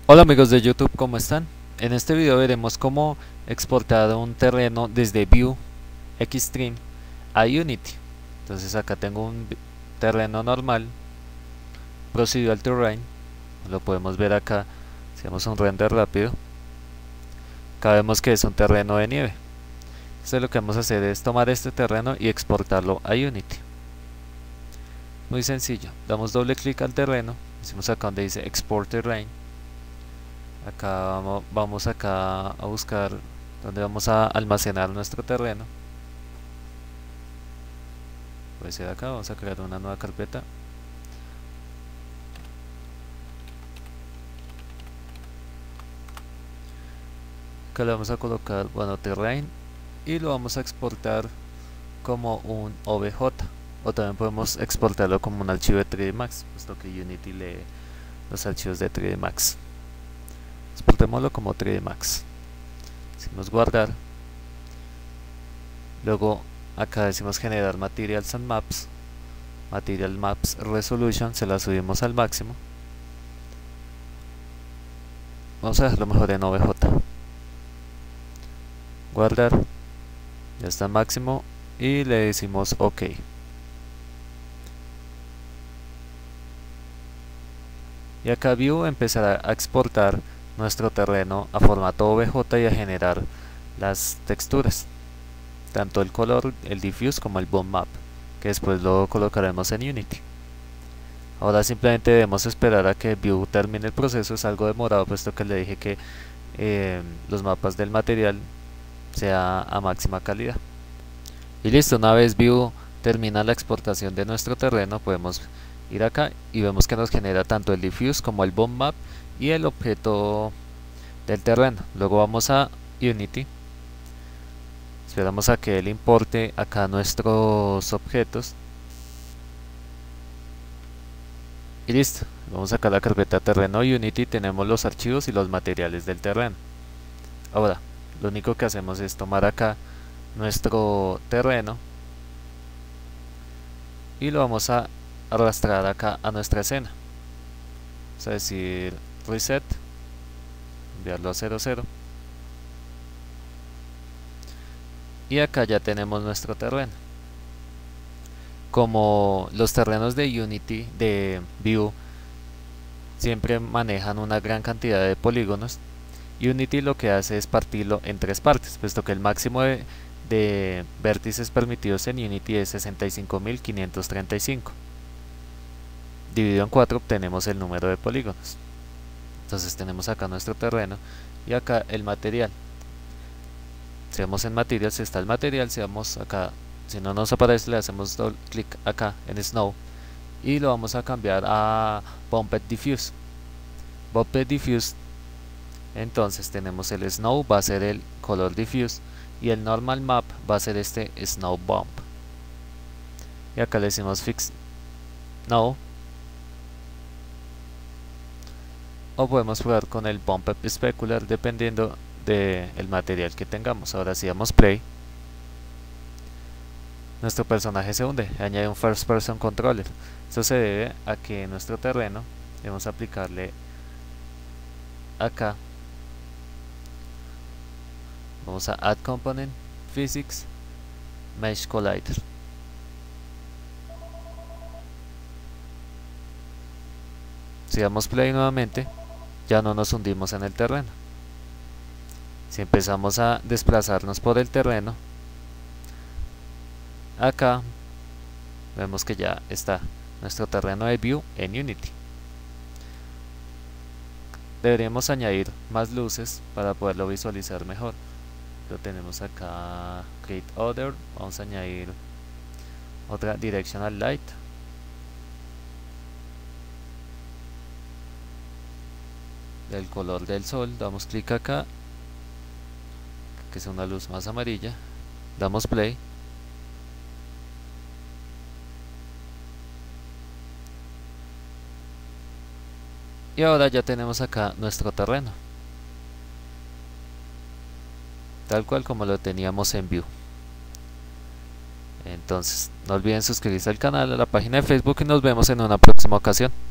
Hola amigos de YouTube, ¿cómo están? En este video veremos cómo exportar un terreno desde Vue, Xtreme a Unity. Entonces acá tengo un terreno normal, Procedural Terrain, lo podemos ver acá, si hacemos un render rápido. Acá vemos que es un terreno de nieve. Entonces lo que vamos a hacer es tomar este terreno y exportarlo a Unity. Muy sencillo, damos doble clic al terreno, decimos acá donde dice Export Terrain. Acá vamos acá a buscar donde vamos a almacenar nuestro terreno. Puede ser acá, vamos a crear una nueva carpeta. Acá le vamos a colocar, bueno, terrain, y lo vamos a exportar como un OBJ, o también podemos exportarlo como un archivo de 3D Max, puesto que Unity lee los archivos de 3D Max. Exportémoslo como 3D Max, decimos guardar, luego acá decimos generar materials and maps, material maps resolution, se la subimos al máximo, vamos a dejarlo mejor en OBJ, guardar, ya está máximo y le decimos OK. Y acá Vue empezará a exportar nuestro terreno a formato OBJ y a generar las texturas, tanto el color, el diffuse como el bump map, que después lo colocaremos en Unity. Ahora simplemente debemos esperar a que Vue termine el proceso. Es algo demorado puesto que le dije que los mapas del material sea a máxima calidad. Y listo, una vez Vue termina la exportación de nuestro terreno, podemos ir acá y vemos que nos genera tanto el diffuse como el bump map y el objeto del terreno. Luego vamos a Unity, esperamos a que él importe acá nuestros objetos y listo. Vamos acá a la carpeta terreno Unity, tenemos los archivos y los materiales del terreno. Ahora lo único que hacemos es tomar acá nuestro terreno y lo vamos a arrastrar acá a nuestra escena. Vamos a decir reset, enviarlo a 00 y acá ya tenemos nuestro terreno. Como los terrenos de Unity, de Vue, siempre manejan una gran cantidad de polígonos, Unity lo que hace es partirlo en tres partes, puesto que el máximo de vértices permitidos en Unity es 65.535. Dividido en 4 obtenemos el número de polígonos. Entonces tenemos acá nuestro terreno y acá el material. Si vamos en materials está el material, si vamos acá, si no nos aparece, le hacemos doble clic acá en Snow y lo vamos a cambiar a Bumped Diffuse. Bumped Diffuse, entonces tenemos el Snow, va a ser el color diffuse, y el normal map va a ser este Snow Bump. Y acá le decimos Fix No, o podemos jugar con el Bump Up Specular dependiendo del material que tengamos. Ahora si damos play, nuestro personaje se hunde, añade un First Person Controller. Esto se debe a que en nuestro terreno debemos aplicarle acá, vamos a Add Component, Physics, Mesh Collider. Si damos play nuevamente, ya no nos hundimos en el terreno. Si empezamos a desplazarnos por el terreno, acá vemos que ya está nuestro terreno de Vue en Unity. Deberíamos añadir más luces para poderlo visualizar mejor. Lo tenemos acá, Create Other, vamos a añadir otra Directional Light. Del color del sol, damos clic acá, que es una luz más amarilla, damos play y ahora ya tenemos acá nuestro terreno, tal cual como lo teníamos en Vue. Entonces no olviden suscribirse al canal, a la página de Facebook, y nos vemos en una próxima ocasión.